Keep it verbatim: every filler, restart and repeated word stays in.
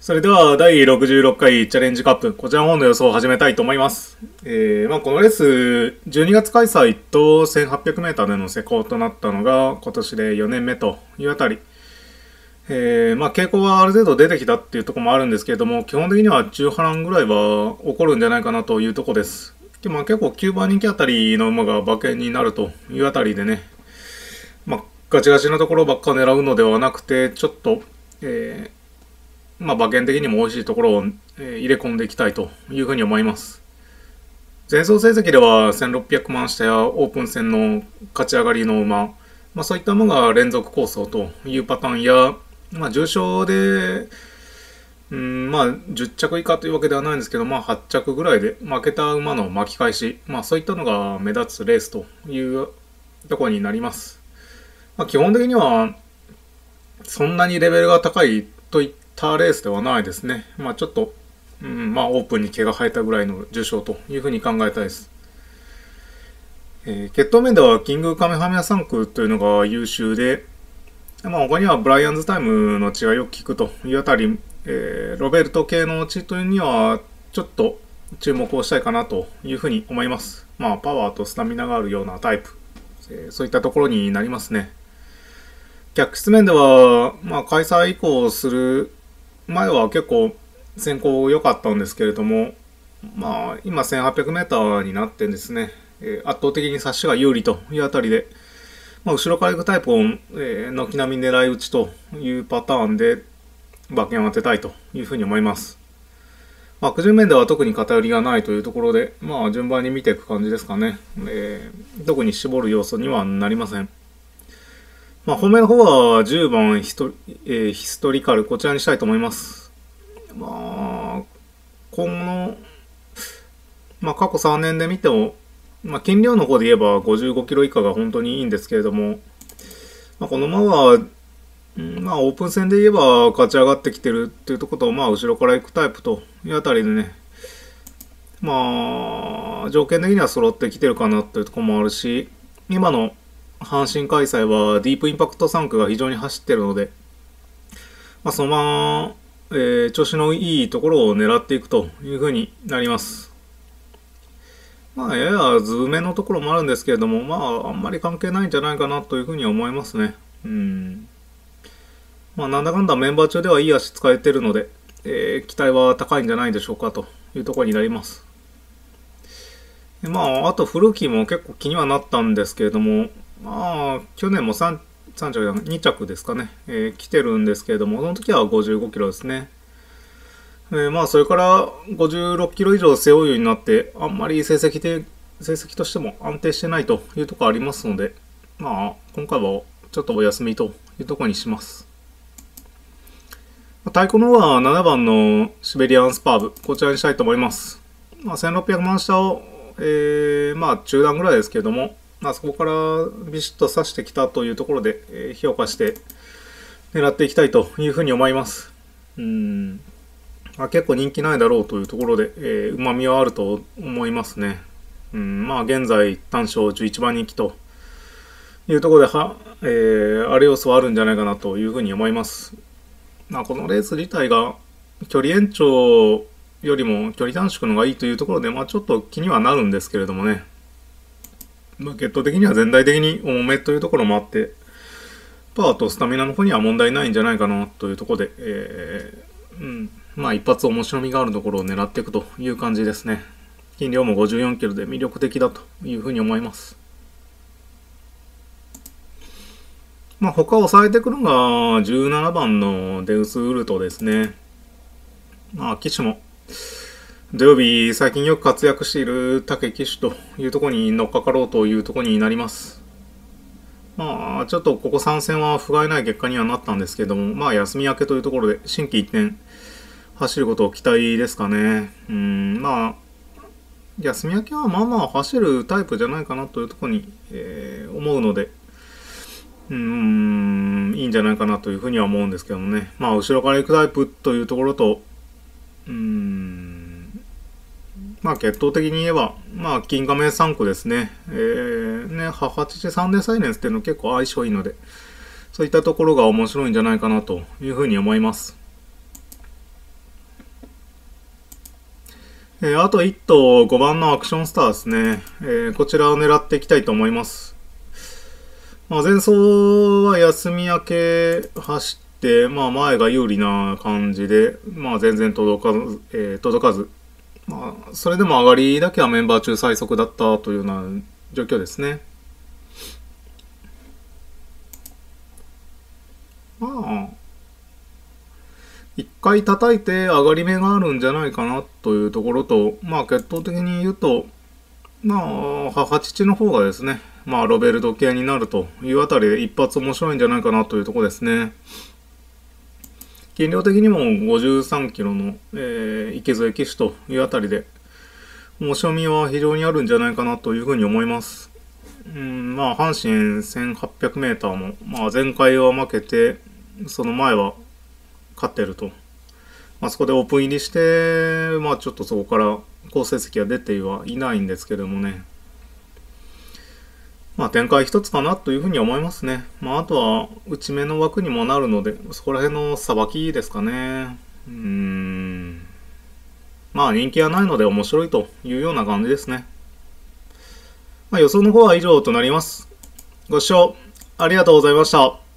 それではだいろくじゅうろっかいチャレンジカップ、こちらの方の予想を始めたいと思います。えーまあ、このレース、じゅうにがつ開催と せんはっぴゃくメーター での施行となったのが今年でよねんめというあたり、えーまあ、傾向はある程度出てきたっていうところもあるんですけれども、基本的には中波乱ぐらいは起こるんじゃないかなというところです。まあ、結構きゅうばん人気あたりの馬が馬券になるというあたりでね、まあ、ガチガチなところばっか狙うのではなくて、ちょっと、えーまあ、馬券的にも美味しいところを、えー入れ込んでいきたいというふうに思います。前走成績ではせんろっぴゃくまん下やオープン戦の勝ち上がりの馬、まあ、そういった馬が連続構想というパターンや、まあ、重賞で、うん、まあじゅっちゃく以下というわけではないんですけど、まあ、はちちゃくぐらいで負けた馬の巻き返し、まあ、そういったのが目立つレースというところになります。まあ、基本的にはそんなにレベルが高いといったレースではないですね。まあちょっと、うん、まあオープンに毛が生えたぐらいの重賞というふうに考えたいです。えー、血統面ではキングカメハメハさん区というのが優秀で、まあ他にはブライアンズタイムの血がよく効くというあたり、えー、ロベルト系の血というにはちょっと注目をしたいかなというふうに思います。まあパワーとスタミナがあるようなタイプ、えー、そういったところになりますね。客室面では、まあ、開催移行する前は結構先行良かったんですけれども、まあ、今 せんはっぴゃくメーター になってですね、えー圧倒的に差しが有利というあたりで、まあ、後ろから行くタイプを、えー軒並み狙い撃ちというパターンで馬券を当てたいというふうに思います。まあ、悪順面では特に偏りがないというところで、まあ、順番に見ていく感じですかね。えー特に絞る要素にはなりません。まあ、本命の方はじゅうばんヒスト、えーヒストリカル、こちらにしたいと思います。まあ、今後、まあ、過去さんねんで見ても、まあ、斤量の方で言えばごじゅうごキロ以下が本当にいいんですけれども、まあ、この馬は、うんまあ、オープン戦で言えば勝ち上がってきてるっていうところと、まあ、後ろから行くタイプというあたりでね、まあ、条件的には揃ってきてるかなというところもあるし、今の阪神開催はディープインパクトさん区が非常に走っているので、まあ、そのまま、えー調子のいいところを狙っていくというふうになります。まあ、やや図面のところもあるんですけれども、まあ、あんまり関係ないんじゃないかなというふうに思いますね。うん。まあ、なんだかんだメンバー中ではいい足使えてるので、えー期待は高いんじゃないでしょうかというところになります。でまあ、あと古木も結構気にはなったんですけれども、まあ、去年もさん、さん着、に着ですかね、えー来てるんですけれども、その時はごじゅうごキロですね。えーまあ、それからごじゅうろっキロ以上背負うようになって、あんまり成績で、成績としても安定してないというところありますので、まあ、今回はちょっとお休みというところにします。太鼓の方はななばんのシベリアンスパーブ、こちらにしたいと思います。まあ、せんろっぴゃくまん下を、えー、まあ中段ぐらいですけれども、まあ、そこからビシッと刺してきたというところで、えー評価して狙っていきたいというふうに思います。うん、まあ、結構人気ないだろうというところで、えー、旨味はあると思いますね。うん、まあ現在単勝じゅういちばん人気というところでは、えー、ある要素はあるんじゃないかなというふうに思います。まあ、このレース自体が距離延長よりも距離短縮の方がいいというところで、まあ、ちょっと気にはなるんですけれどもね。まあ、血統的には全体的に重めというところもあって、パワーとスタミナの方には問題ないんじゃないかなというところで、えー、うん、まあ一発面白みがあるところを狙っていくという感じですね。斤量もごじゅうよんキロで魅力的だというふうに思います。まあ他を抑えてくるのがじゅうななばんのデウスウルトですね。まあ騎手も土曜日最近よく活躍している武騎手というところに乗っかかろうというところになります。まあちょっとここさん戦は不甲斐ない結果にはなったんですけども、まあ休み明けというところで心機一転走ることを期待ですかね。うん、まあ休み明けはまあまあ走るタイプじゃないかなというところに、えー思うので、うーん、いいんじゃないかなというふうには思うんですけどもね。まあ、後ろから行くタイプというところと、うーん、まあ、血統的に言えば、まあ、金亀さん区ですね。えー、ね、母父サンデーサイレンスっていうの結構相性いいので、そういったところが面白いんじゃないかなというふうに思います。 えーあといっ頭ごばんのアクションスターですね。えーこちらを狙っていきたいと思います。まあ、前走は休み明け走って、まあ、前が有利な感じで、まあ、全然届かず、えー届かず、まあ、それでも上がりだけはメンバー中最速だったというような状況ですね。まあ、一回叩いて上がり目があるんじゃないかなというところと、まあ、決闘的に言うと、まあ、母父の方がですね、まあ、ロベルト系になるというあたりで一発面白いんじゃないかなというところですね。斤量的にもごじゅうさんキロの、えー、池添騎手というあたりで、面白みは非常にあるんじゃないかなというふうに思います。うん、まあ、阪神せんはっぴゃくメーターも、まあ、前回は負けて、その前は勝ってると。まあ、そこでオープン入りして、まあ、ちょっとそこから好成績は出てはいないんですけどもね。まあ、展開一つかなというふうに思いますね。まあ、あとは内目の枠にもなるので、そこら辺のさばきですかね。うーん。まあ、人気はないので面白いというような感じですね。まあ、予想の方は以上となります。ご視聴ありがとうございました。